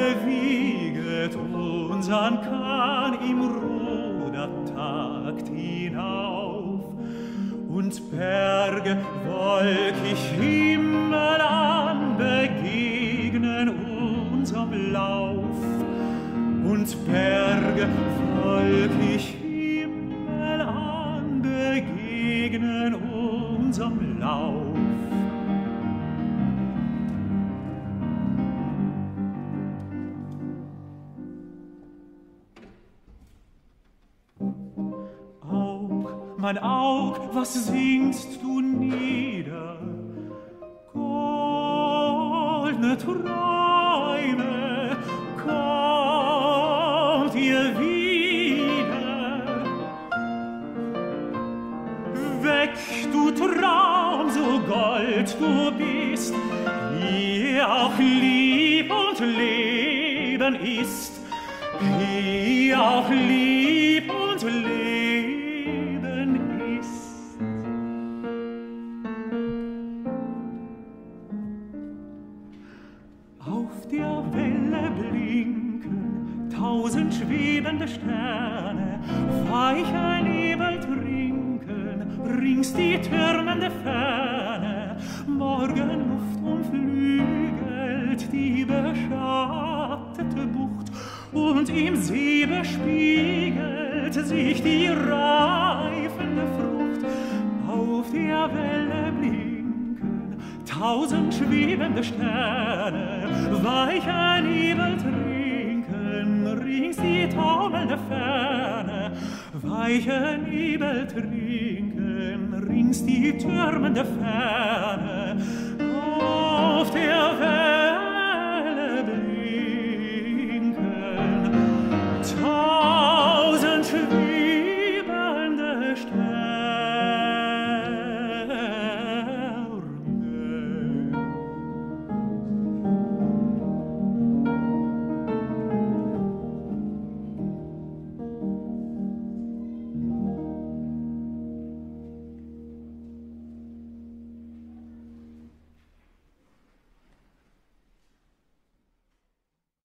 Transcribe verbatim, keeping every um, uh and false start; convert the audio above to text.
bewieget unsern Kahn im Rudertakt hinauf. Und Berge wolkig Himmel an begegnen unserem Lauf. Und Berge wolkig Himmel an begegnen unserem Lauf. Mein Aug, was singst du nieder? Goldne Träume, kommt ihr wieder? Weg, du Traum, so gold du bist, wie auch Lieb und Leben ist, wie auch Lieb und Leben. Tausend schwebende Sterne, weicher Nebel trinken, rings die türmende Ferne. Morgenluft umflügelt die beschattete Bucht, und im See bespiegelt sich die reifende Frucht. Auf der Welle blinken tausend schwebende Sterne, weicher Nebel trinken, rings die taumelnde Ferne, weiche Nebel trinken, rings die türmende Ferne.